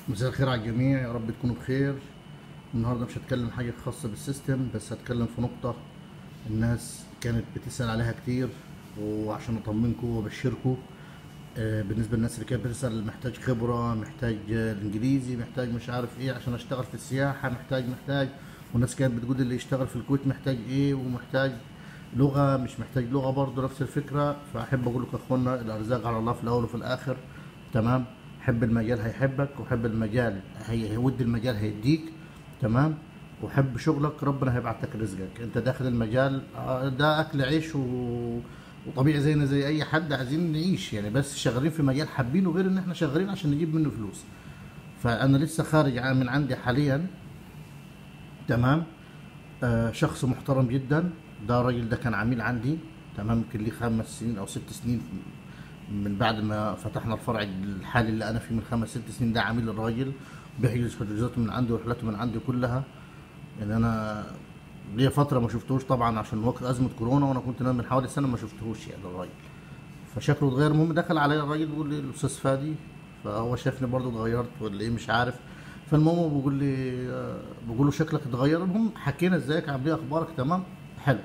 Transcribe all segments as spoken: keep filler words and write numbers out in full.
مساء الخير على الجميع، يا رب تكونوا بخير. النهارده مش هتكلم حاجه خاصه بالسيستم، بس هتكلم في نقطه الناس كانت بتسال عليها كتير، وعشان اطمنكم وابشركم. آه، بالنسبه للناس اللي كانت بتسال محتاج خبره، محتاج آه، الانجليزي، محتاج مش عارف ايه عشان اشتغل في السياحه، محتاج محتاج والناس كانت بتقول اللي يشتغل في الكويت محتاج ايه، ومحتاج لغه مش محتاج لغه برضه نفس الفكره. فاحب اقول لكم يا اخوانا، الارزاق على الله في الاول وفي الاخر. تمام. حب المجال هيحبك، وحب المجال هي هيود المجال هيديك. تمام. وحب شغلك ربنا هيبعت لك رزقك. انت داخل المجال آه، ده اكل عيش و... وطبيعي زينا زي اي حد عايزين نعيش يعني، بس شغالين في مجال حابينه، غير ان احنا شغالين عشان نجيب منه فلوس. فانا لسه خارج ع- من عندي حاليا. تمام. آه شخص محترم جدا. ده الراجل ده كان عميل عندي. تمام. يمكن ليه خمس سنين او ست سنين من بعد ما فتحنا الفرع الحالي اللي انا فيه، من خمس ست سنين. ده عميل الراجل، بيحجز حجوزاته من عندي ورحلاته من عندي كلها. يعني انا ليا فتره ما شفتهوش طبعا عشان وقت ازمه كورونا، وانا كنت نايم من حوالي سنه ما شفتهوش يعني الراجل. فشكله اتغير. المهم دخل عليا الراجل بيقول لي الاستاذ فادي، فهو شافني برضه اتغيرت ولا ايه مش عارف. فالمهم بيقول لي آه، بقول له شكلك اتغير. المهم حكينا ازيك عامل ايه اخبارك تمام حلو.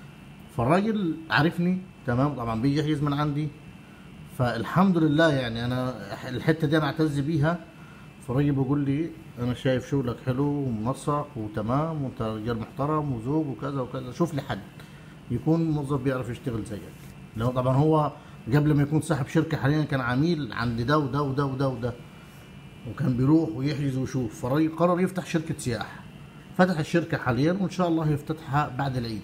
فالراجل عارفني. تمام. طبعا بيجي يحجز من عندي. فالحمد لله يعني انا الحته دي انا اعتز بيها. فالراجل بيقول لي انا شايف شغلك حلو ومنسق وتمام، وانت رجال محترم وزوج وكذا وكذا، شوف لي حد يكون موظف بيعرف يشتغل زيك. لو طبعا هو قبل ما يكون صاحب شركه حاليا كان عميل عند ده وده وده وده وده، وكان بيروح ويحجز ويشوف. فالراجل قرر يفتح شركه سياحه. فتح الشركه حاليا، وان شاء الله هيفتتحها بعد العيد.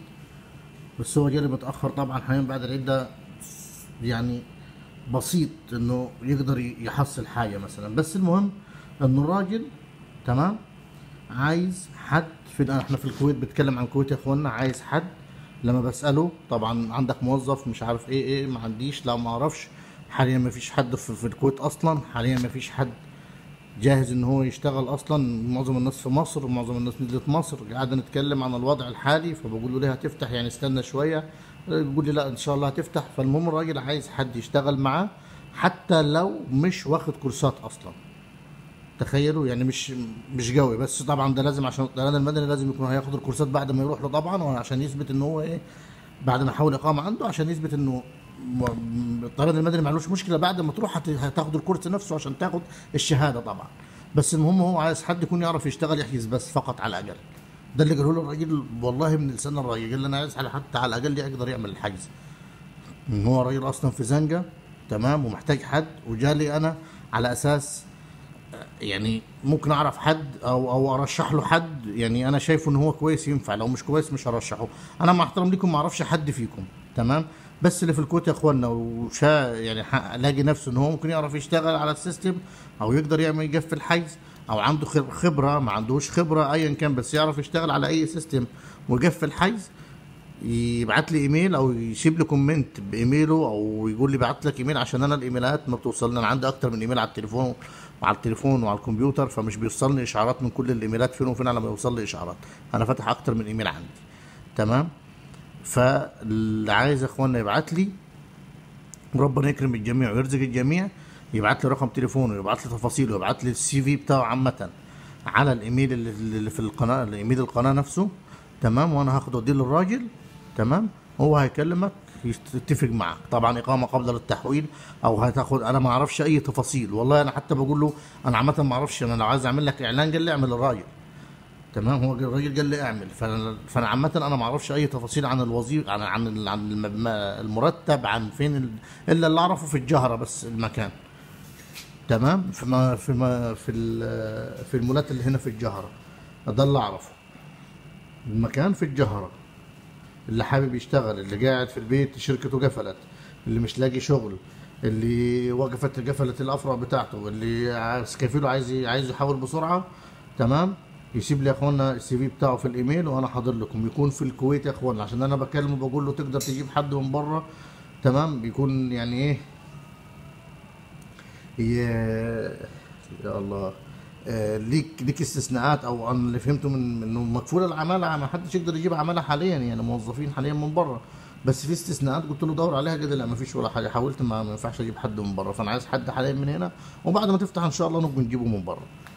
بس هو جالي متاخر طبعا حاليا بعد العيد ده، يعني بسيط انه يقدر يحصل حاجه مثلا. بس المهم انه الراجل تمام عايز حد في احنا في الكويت، بتكلم عن الكويت يا اخوانا، عايز حد. لما بساله طبعا عندك موظف مش عارف ايه ايه، ما عنديش، لا ما اعرفش. حاليا ما فيش حد في, في الكويت اصلا، حاليا ما فيش حد جاهز ان هو يشتغل اصلا. معظم الناس في مصر ومعظم الناس نزلت مصر. قاعد نتكلم عن الوضع الحالي، فبقول له ليه هتفتح يعني استنى شويه. بيقول لي لا ان شاء الله هتفتح. فالمهم الراجل عايز حد يشتغل معاه حتى لو مش واخد كورسات اصلا. تخيلوا يعني مش مش قوي. بس طبعا ده لازم عشان الطيران المدني لازم يكون هياخد الكورسات بعد ما يروح له طبعا، وعشان يثبت ان هو ايه، بعد ما يحاول اقامه عنده عشان يثبت انه م- الطيران المدني معلوش مشكله. بعد ما تروح هت- هتاخد الكورس نفسه عشان تاخد الشهاده طبعا. بس المهم هو عايز حد يكون يعرف يشتغل يحجز بس فقط على الاقل. ده اللي قاله له الراجل والله من لسان الراجل. قال لي انا عايز على حتى على الاقل يقدر يعمل الحجز. ان هو راجل اصلا في زنقه. تمام. ومحتاج حد، وجالي انا على اساس يعني ممكن اعرف حد او او ارشح له حد. يعني انا شايفه ان هو كويس ينفع، لو مش كويس مش هرشحه. انا مع احترام ليكم ما اعرفش حد فيكم. تمام. بس اللي في الكويت يا اخوانا وشا يعني ح- لاقي نفسه ان هو ممكن يعرف يشتغل على السيستم، او يقدر يعمل يقفل حيز، او عنده خب- خبره، ما عندوش خبره ايا كان، بس يعرف يشتغل على اي سيستم ويقفل حيز، يبعت لي ايميل او يسيب لي كومنت بايميله، او يقول لي بعت لك ايميل، عشان انا الايميلات ما بتوصلني. انا عندي اكتر من ايميل على التليفون وعلى التليفون وعلى الكمبيوتر، فمش بيوصلني اشعارات من كل الايميلات. فين وفين على ما يوصل لي اشعارات. انا فاتح اكتر من ايميل عندي. تمام. فاللي عايز يا اخوانا يبعت لي، وربنا يكرم الجميع ويرزق الجميع، يبعت لي رقم تليفونه، يبعت لي تفاصيله، يبعت لي السي في بتاعه عامه على الايميل اللي اللي في القناه، الايميل القناه نفسه. تمام. وانا هاخد وديه للراجل. تمام. هو هيكلمك يتفق معك طبعا اقامه قبل التحويل، او هتاخد. انا ما اعرفش اي تفاصيل والله. انا حتى بقول له انا عامه ما اعرفش. انا لو عايز اعمل لك اعلان قال لي اعمل الراجل. تمام. هو الراجل قال لي اعمل. فانا فانا عامه انا ما اعرفش اي تفاصيل عن الوظيفه، عن عن ال- عن الم- المرتب، عن فين ال... الا اللي اعرفه في الجهره بس المكان. تمام. في ما في ما في ال- في المولات اللي هنا في الجهره. ده اللي اعرفه. المكان في الجهره. اللي حابب يشتغل، اللي قاعد في البيت شركته قفلت، اللي مش لاقي شغل، اللي وقفت قفلت الافرع بتاعته، اللي عايز كفيله عايز عايز يحول بسرعه. تمام. يسيب لي يا اخوانا السي في بتاعه في الايميل، وانا حاضر لكم. يكون في الكويت يا اخوانا، عشان انا بكلمه بقول له تقدر تجيب حد من بره. تمام. بيكون يعني ايه، يا يا الله. آه، ليك ليك استثناءات، او انا اللي فهمته من من انه مكفول العماله، ما حدش يقدر يجيب عماله حاليا يعني، موظفين حاليا من بره. بس في استثناءات قلت له دور عليها كده، لا ما فيش ولا حاجه. حاولت ما ما ينفعش اجيب حد من بره، فانا عايز حد حاليا من هنا، وبعد ما تفتح ان شاء الله نبقى نجيبه من بره.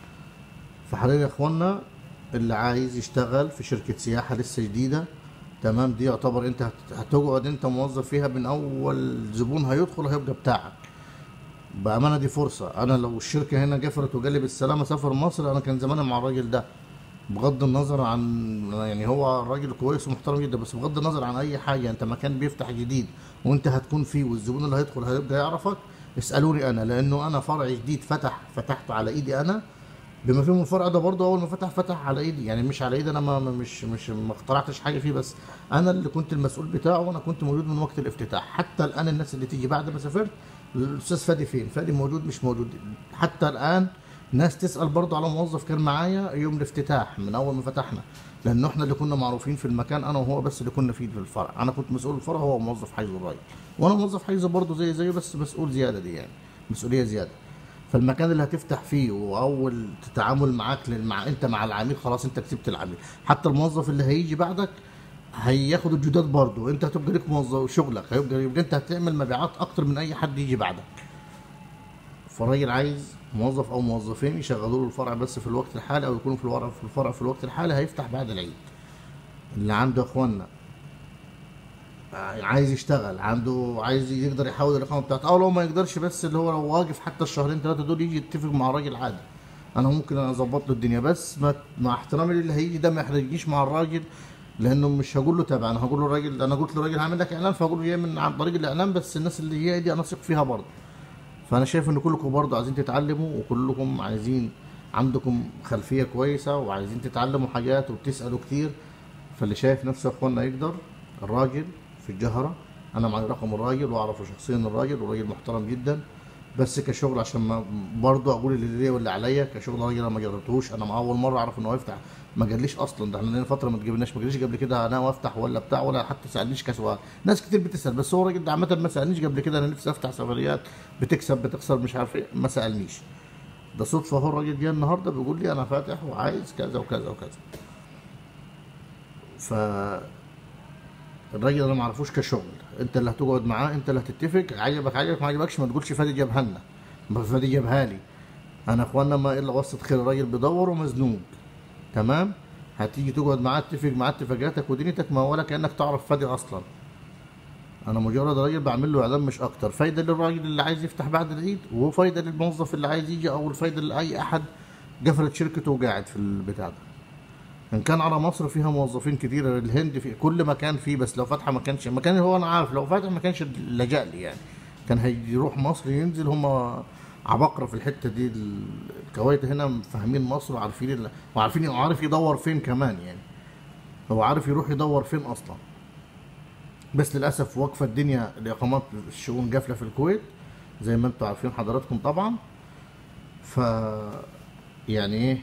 فحاليا يا اخوانا اللي عايز يشتغل في شركة سياحة لسه جديدة، تمام، دي يعتبر انت هت- هتقعد انت موظف فيها من اول زبون هيدخل هيبقى بتاعك. بأمانة دي فرصة. أنا لو الشركة هنا جفرت وجالي بالسلامة سافر مصر، أنا كان زماني مع الراجل ده. بغض النظر عن، يعني هو راجل كويس ومحترم جدا، بس بغض النظر عن أي حاجة، أنت مكان بيفتح جديد وأنت هتكون فيه والزبون اللي هيدخل هيبقى يعرفك، اسألوني أنا، لأنه أنا فرع جديد فتح فتحته على إيدي أنا. بما فيهم الفرع ده برضه اول ما فتح فتح على ايدي، يعني مش على ايدي انا، ما ما- مش مش ما اخترعتش حاجه فيه، بس انا اللي كنت المسؤول بتاعه، وانا كنت موجود من وقت الافتتاح. حتى الان الناس اللي تيجي بعد ما سافرت، الاستاذ فادي فين؟ فادي موجود مش موجود؟ حتى الان ناس تسال برضه على موظف كان معايا يوم الافتتاح من اول ما فتحنا، لانه احنا اللي كنا معروفين في المكان، انا وهو بس اللي كنا فيه في الفرع. انا كنت مسؤول الفرع، هو موظف حيز الراجل، وانا موظف حيز برضه زي زيه، بس مسؤول زياده دي يعني، مسؤوليه زياده. فالمكان اللي هتفتح فيه واول تتعامل معاك مع انت مع العميل، خلاص انت كسبت العميل. حتى الموظف اللي هيجي بعدك هياخد الجداد برضه، انت هتبقى ليك موظف شغلك، هيبقى يبقى انت هتعمل مبيعات اكتر من اي حد يجي بعدك. فالراجل عايز موظف او موظفين يشغلوا له الفرع بس في الوقت الحالي، او يكونوا في الفرع في الفرع في الوقت الحالي، هيفتح بعد العيد. اللي عنده يا اخوانا عايز يشتغل، عنده عايز يقدر يحول الاقامه بتاعته، او لو ما يقدرش بس اللي هو لو واقف حتى الشهرين ثلاثه دول، يجي يتفق مع الراجل عادي، انا ممكن اظبط له الدنيا. بس ما مع احترامي للي هيجي ده ما يحرجنيش مع الراجل، لانه مش هقول له تابع، انا هقول له الراجل، انا قلت للراجل هعمل لك اعلان، فهقول له جاي من عن طريق الاعلان، بس الناس اللي جايه دي انا اثق فيها برضه. فانا شايف ان كلكم برضه عايزين تتعلموا، وكلكم عايزين عندكم خلفيه كويسه وعايزين تتعلموا حاجات وبتسالوا كتير. فاللي شايف نفسه يا اخوانا يقدر، الراجل في الجهره، انا معي رقم الراجل واعرفه شخصيا الراجل، وراجل محترم جدا. بس كشغل عشان ما برضه اقول اللي ليا واللي عليا، كشغل راجل انا ما جربتهوش، انا مع اول مره اعرف ان هو يفتح. ما جاليش اصلا، ده احنا لنا فتره ما تجيبناش، ما جاليش قبل كده انا وافتح ولا بتاع، ولا حتى سالنيش كسؤال. ناس كتير بتسال، بس هو الراجل ده عامه ما سالنيش قبل كده، انا نفسي افتح سفريات بتكسب بتخسر مش عارف ايه، ما سالنيش. ده صدفه، هو الراجل جه النهارده بيقول لي انا فاتح وعايز كذا وكذا وكذا. ف الراجل انا ما اعرفوش كشغل، انت اللي هتقعد معاه، انت اللي هتتفق، عجبك عجبك ما عجبكش ما تقولش فادي جابها لنا، ما فادي جابها لي. انا اخوانا ما الا وسط خير، الراجل بيدور ومزنوق، تمام. هتيجي تقعد معاه تتفق معاه اتفاقاتك ودنيتك، ما ولا كانك تعرف فادي اصلا. انا مجرد راجل بعمل له اعلان مش اكتر، فايده للراجل اللي عايز يفتح بعد العيد، وفايده للموظف اللي عايز يجي، او الفايده لاي احد قفلت شركته وقاعد في البتاع ده. ان كان على مصر فيها موظفين كتير، الهند في كل مكان فيه، بس لو فاتحه ما كانش مكان، هو انا عارف لو فاتح ما كانش لجأ لي يعني، كان هيروح مصر ينزل. هم عبقرة في الحته دي، ال- الكويت هنا فاهمين مصر وعارفين ال- وعارفين وعارف يدور فين كمان يعني، هو عارف يروح يدور فين اصلا. بس للاسف واقفه الدنيا، الاقامات الشؤون قافله في الكويت زي ما انتم عارفين حضراتكم طبعا. ف يعني ايه،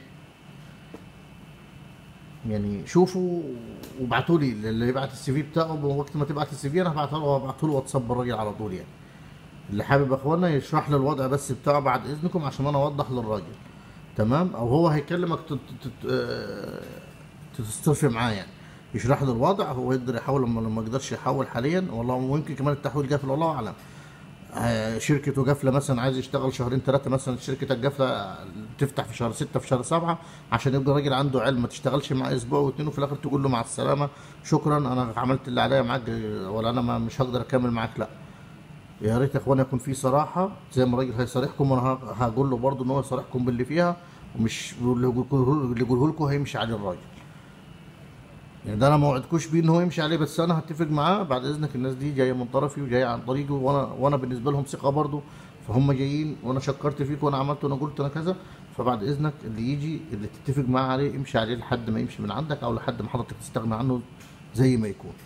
يعني شوفوا وابعتوا لي اللي يبعت السي في بتاعه، وقت ما تبعت السي في انا هبعته له، وابعته له واتساب الراجل على طول يعني. اللي حابب يا اخوانا يشرح لي الوضع بس بتاعه بعد اذنكم، عشان انا اوضح للراجل، تمام. او هو هيكلمك تت- تت- آه، تتصرفي معاه يعني، يشرح له الوضع، هو يقدر يحول لما لما ما يقدرش يحول حاليا، والله ويمكن كمان التحويل قافل والله اعلم. آه، شركته قافله مثلا، عايز يشتغل شهرين ثلاثه مثلا، شركتك قافله تفتح في شهر ستة في شهر سبعة، عشان يبقى الراجل عنده علم، ما تشتغلش معاه اسبوع واثنين وفي الاخر تقول له مع السلامه شكرا انا عملت اللي عليا معاك، ولا انا ما مش هقدر اكمل معاك، لا. يا ريت يا اخوانا يكون في صراحه، زي ما الراجل هيصارحكم وانا ه- هقول له برضه ان هو يصارحكم باللي فيها، ومش اللي يقوله لكم هيمشي عليه الراجل. يعني ده انا ما وعدتكوش بيه ان هو يمشي عليه، بس انا هتفق معاه بعد اذنك، الناس دي جايه من طرفي وجايه عن طريقي، وانا وانا بالنسبه لهم ثقه برضه، فهم جايين وانا شكرت فيك وانا عملت وانا قلت انا كذا. فبعد اذنك اللي يجي اللي تتفق معاه عليه امشي عليه لحد ما يمشي من عندك، او لحد ما حضرتك تستغنى عنه زي ما يكون.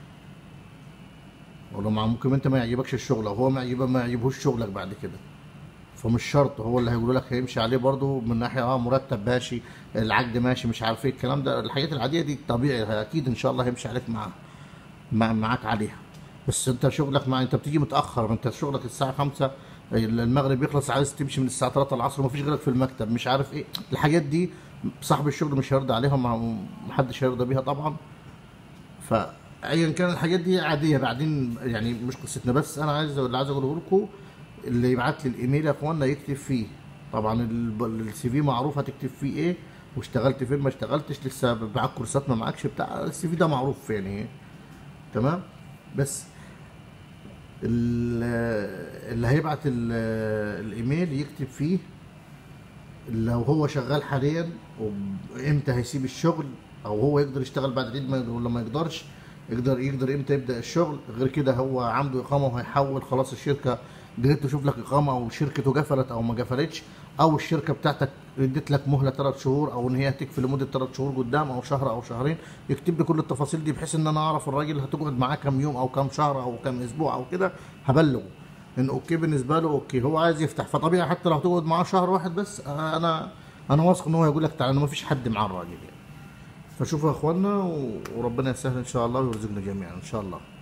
ولو مع ممكن انت ما يعجبكش الشغل، او هو ما يعجبه ما يعجبهوش شغلك بعد كده، فمش شرط هو اللي هيقول لك هيمشي عليه برضه، من ناحيه اه مرتب ماشي، العقد ماشي، مش عارف ايه الكلام ده، الحاجات العاديه دي طبيعي اكيد ان شاء الله هيمشي عليك معاه، مع معاك عليها. بس انت شغلك، مع انت بتيجي متاخر، ما انت شغلك الساعه خمسة، المغرب يخلص، عايز تمشي من الساعه ثلاثة العصر ومفيش غيرك في المكتب، مش عارف ايه الحاجات دي، صاحب الشغل مش هيرضى عليها، ما محدش هيرضى بيها طبعا. فايا كان الحاجات دي عاديه بعدين يعني، مش قصتنا. بس انا عايز اللي عايز اقوله لكم، اللي يبعت لي الايميل يا اخوانا يكتب فيه، طبعا السي في معروف هتكتب فيه ايه، واشتغلت فين ما اشتغلتش، لسه معاك كورسات ما معاكش بتاع، السي في ده معروف يعني. تمام. بس ال- اللي هيبعت ال- الايميل يكتب فيه لو هو شغال حاليا وامتى هيسيب الشغل، او هو يقدر يشتغل بعد العيد ما- ولا ما يقدرش، يقدر يقدر امتى يبدا الشغل. غير كده هو عنده اقامه وهيحول خلاص، الشركه قدرت تشوف لك اقامه، او شركته قفلت او ما قفلتش، او الشركه بتاعتك ادت لك مهله ثلاث شهور، او ان هي تكفي لمده ثلاث شهور قدام، او شهر او شهرين. يكتب لي كل التفاصيل دي بحيث ان انا اعرف الراجل هتقعد معاه كام يوم او كام شهر او كام اسبوع او كده، هبلغه ان اوكي بالنسبه له اوكي. هو عايز يفتح، فطبيعي حتى لو هتقعد معاه شهر واحد بس، آه، انا انا واثق ان هو هيقول لك تعالى، انا ما فيش حد معاه الراجل يعني. فشوفوا يا اخوانا، و- وربنا يسهل ان شاء الله ويرزقنا جميعا ان شاء الله.